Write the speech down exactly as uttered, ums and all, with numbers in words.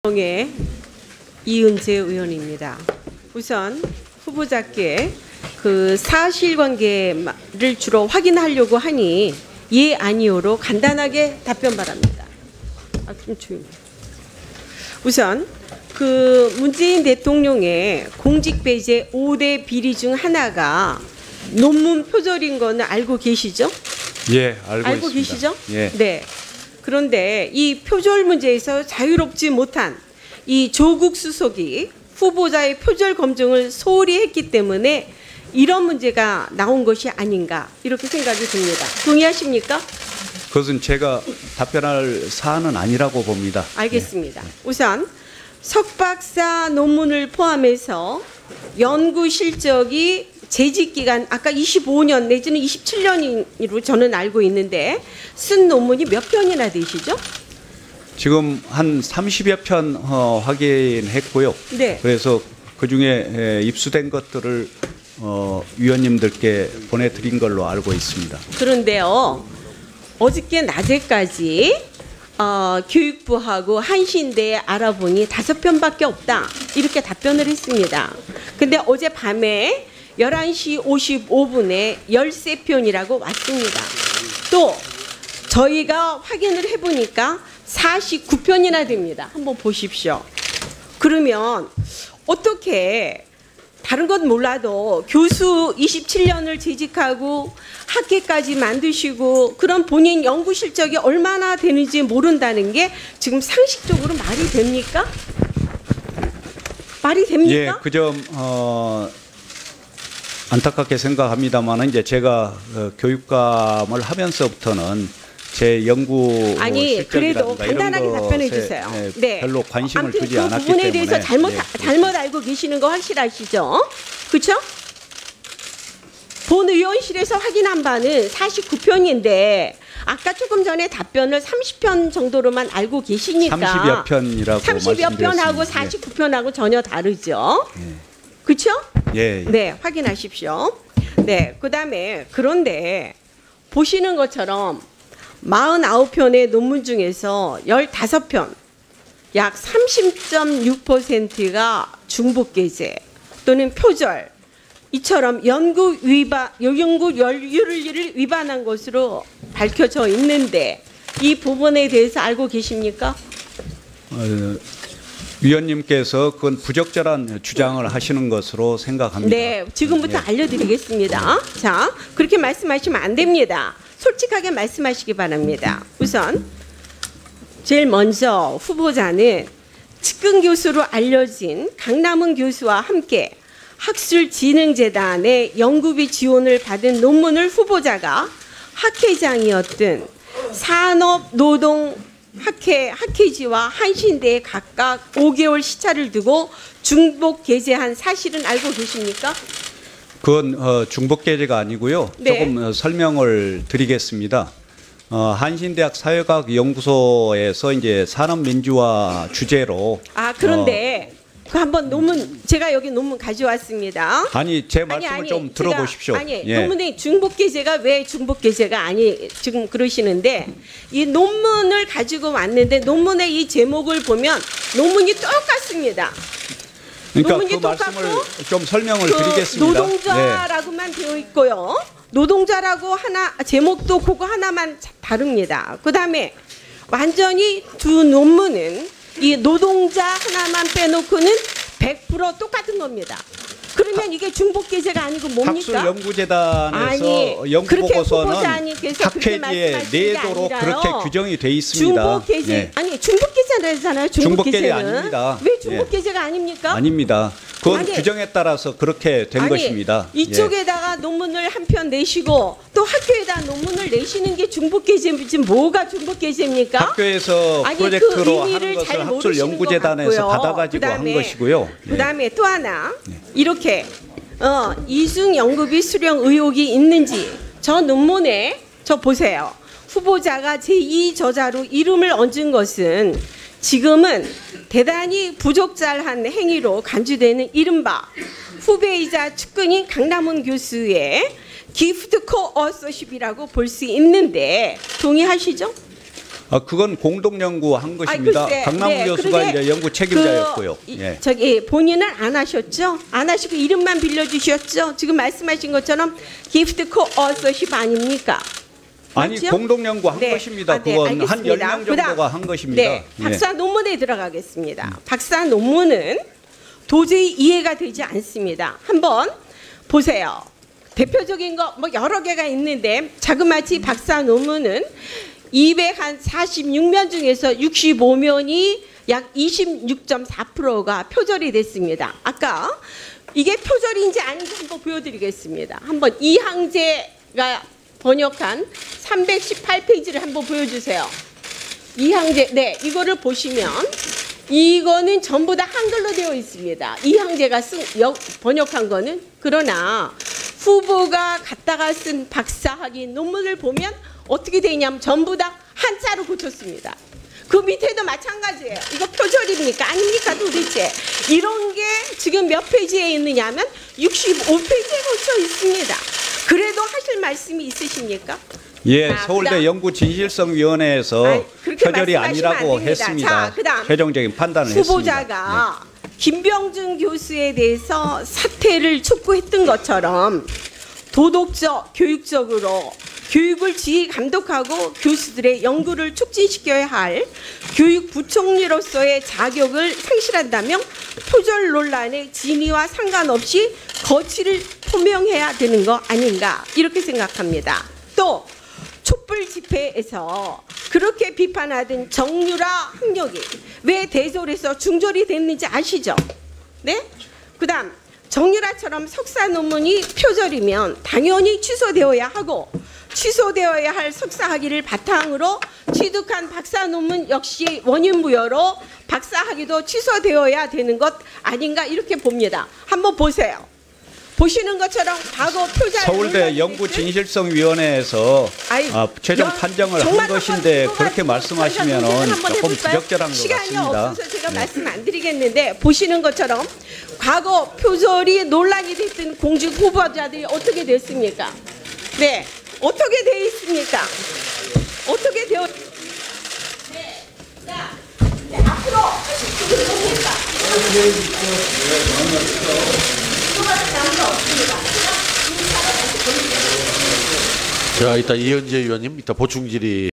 의 이은재 의원입니다. 우선 후보자께 그 사실관계를 주로 확인하려고 하니 예 아니오로 간단하게 답변 바랍니다. 아, 좀 조용히. 우선 그 문재인 대통령의 공직 배제 오 대 비리 중 하나가 논문 표절인 거는 알고 계시죠? 예, 알고, 알고 있습니다. 계시죠? 예. 네. 그런데 이 표절 문제에서 자유롭지 못한 이 조국 수석이 후보자의 표절 검증을 소홀히 했기 때문에 이런 문제가 나온 것이 아닌가 이렇게 생각이 듭니다. 동의하십니까? 그것은 제가 답변할 사안은 아니라고 봅니다. 알겠습니다. 우선 석박사 논문을 포함해서 연구 실적이 재직 기간 아까 이십오 년 내지는 이십칠 년으로 저는 알고 있는데 쓴 논문이 몇 편이나 되시죠? 지금 한 삼십여 편 어, 확인했고요. 네. 그래서 그중에 입수된 것들을 어, 위원님들께 보내드린 걸로 알고 있습니다. 그런데요. 어저께 낮에까지 어, 교육부하고 한신대에 알아보니 다섯 편밖에 없다. 이렇게 답변을 했습니다. 근데 어제 밤에 열한 시 오십오 분에 열세 편이라고 왔습니다. 또 저희가 확인을 해보니까 사십구 편이나 됩니다. 한번 보십시오. 그러면 어떻게 다른 건 몰라도 교수 이십칠 년을 재직하고 학회까지 만드시고 그런 본인 연구 실적이 얼마나 되는지 모른다는 게 지금 상식적으로 말이 됩니까? 말이 됩니까? 예, 그 점 어, 안타깝게 생각합니다만 이제 제가 어, 교육감을 하면서부터는 제 연구 아니 그래도 간단하게 답변해 주세요. 네, 네. 별로 관심을 아무튼 두지 그 않았기 부분에 때문에 대해서 잘못 네, 잘못 알고 계시는 거 확실하시죠? 그렇죠? 본 의원실에서 확인한 바는 사십구 편인데 아까 조금 전에 답변을 삼십 편 정도로만 알고 계시니까 삼십여 편이라고 삼십여 편하고 말씀드렸습니다. 사십구 편하고 전혀 다르죠. 예. 그렇죠? 예, 예. 네, 확인하십시오. 네, 그다음에 그런데 보시는 것처럼 사십구 편의 논문 중에서 십오 편, 약 삼십 점 육 퍼센트가 중복게재 또는 표절, 이처럼 연구 위반, 연구 연료를 위반한 것으로 밝혀져 있는데 이 부분에 대해서 알고 계십니까? 어, 위원님께서 그건 부적절한 주장을 하시는 것으로 생각합니다. 네, 지금부터 예. 알려드리겠습니다. 자, 그렇게 말씀하시면 안 됩니다. 솔직하게 말씀하시기 바랍니다. 우선 제일 먼저 후보자는 측근 교수로 알려진 강남훈 교수와 함께 학술진흥재단의 연구비 지원을 받은 논문을 후보자가 학회장이었던 산업노동 학회, 학회지와 한신대에 각각 오 개월 시차를 두고 중복 게재한 사실은 알고 계십니까? 그건 어, 중복 게재가 아니고요. 네. 조금 어, 설명을 드리겠습니다. 어, 한신대학 사회과학 연구소에서 이제 산업민주화 주제로 아 그런데 그 한번 논문 제가 여기 논문 가져왔습니다. 아니 제 아니, 말씀을 아니, 좀 들어보십시오. 제가, 아니 예. 논문의 중복 게재가 왜 중복 게재가 아니 지금 그러시는데 이 논문을 가지고 왔는데 논문의 이 제목을 보면 논문이 똑같습니다. 그러니까 논문이 그 말씀을 똑같고 좀 설명을 그 드리겠습니다. 노동자라고만 되어 있고요. 노동자라고 하나 제목도 그거 하나만 다릅니다. 그다음에 완전히 두 논문은 이 노동자 하나만 빼놓고는 백 퍼센트 똑같은 겁니다. 그러면 이게 중복 게재가 아니고 뭡니까? 학술연구재단에서 연구보고서는 학회지에 말씀하시는 게 내도록 아니라요. 그렇게 규정이 돼 있습니다. 중복 게재 예. 아니 중복 게재잖아요. 중복 중복 게재 게재는 아닙니다. 왜 중복 예. 게재가 아닙니까? 아닙니다. 그건 아니, 규정에 따라서 그렇게 된 아니, 것입니다. 이쪽에다가 논문을 한 편 내시고 또 학교에다 논문을 내시는 게 중복 게재지 뭐가 중복 게재입니까? 학교에서 아니, 프로젝트로 그 하는 의미를 잘 것을 모르시는 학술연구재단에서 것 같고요. 받아가지고 한 그다음에, 것이고요. 예. 그다음에 또 하나 이렇게 어, 이중 연구비 수령 의혹이 있는지 저 논문에 저 보세요. 후보자가 제이 저자로 이름을 얹은 것은 지금은 대단히 부적절한 행위로 간주되는 이른바 후배이자 측근인 강남훈 교수의 기프트 코어서십이라고 볼 수 있는데 동의하시죠? 아, 그건 공동 연구한 것입니다. 글쎄, 강남우 네, 교수가 그러게 이제 연구 책임자였고요. 그, 이- 예. 저기 본인은 안 하셨죠? 안 하시고 이름만 빌려주셨죠? 지금 말씀하신 것처럼 기프트 코어서십 아닙니까? 아니 맞죠? 공동 연구한 네. 것입니다. 아, 네, 그건 한 알겠습니다. 열 명 정도가 그다음, 한 것입니다. 네, 예. 박사 논문에 들어가겠습니다. 박사 논문은 도저히 이해가 되지 않습니다. 한번 보세요. 대표적인 거 뭐 여러 개가 있는데 자그마치 박사 논문은 이백사십육 면 중에서 육십오 면이 약 이십육 점 사 퍼센트가 표절이 됐습니다. 아까 이게 표절인지 아닌지 한번 보여드리겠습니다. 한번 이항재가 번역한 삼백십팔 페이지를 한번 보여주세요. 이항재, 네, 이거를 보시면 이거는 전부 다 한글로 되어 있습니다. 이항재가 쓴 역, 번역한 거는. 그러나 후보가 갖다가 쓴 박사학위 논문을 보면 어떻게 되냐면 전부 다 한자로 고쳤습니다. 그 밑에도 마찬가지예요. 이거 표절입니까? 아닙니까? 도대체 이런 게 지금 몇 페이지에 있느냐면 육십오 페이지에 걸쳐 있습니다. 그래도 하실 말씀이 있으십니까? 예, 자, 서울대 그다음- 연구진실성위원회에서 아이, 그렇게 표절이 말씀하시면 아니라고 안 됩니다. 했습니다. 자, 그다음 최종적인 판단을 후보자가 김병준 교수에 대해서 사퇴를 촉구했던 것처럼 도덕적, 교육적으로 교육을 지휘 감독하고 교수들의 연구를 촉진시켜야 할 교육부총리로서의 자격을 상실한다면 표절 논란의 진위와 상관없이 거취를 표명해야 되는 거 아닌가 이렇게 생각합니다. 또 촛불 집회에서 그렇게 비판하던 정유라 학력이 왜 대졸에서 중졸이 됐는지 아시죠? 네? 그다음 정유라처럼 석사 논문이 표절이면 당연히 취소되어야 하고 취소되어야 할 석사 학위를 바탕으로 취득한 박사 논문 역시 원인 부여로 박사 학위도 취소되어야 되는 것 아닌가 이렇게 봅니다. 한번 보세요. 보시는 것처럼 과거 표절 서울대 연구진실성위원회에서 아이, 아, 최종 연- 판정을 정말 한 것인데 한번 그렇게 이거 말씀하시면 한번 조금 해볼까요? 부적절한 것 시간이 같습니다. 없어서 제가 네. 말씀 안 드리겠는데 보시는 것처럼 과거 표절이 논란이 됐던 공직 후보자들이 어떻게 됐습니까? 네, 어떻게 돼 있습니까? 어떻게 되어? 네, 자, 이제 앞으로 하실 분이 뭡니까? 자, 이따 이현재 의원님, 이따 보충 질의.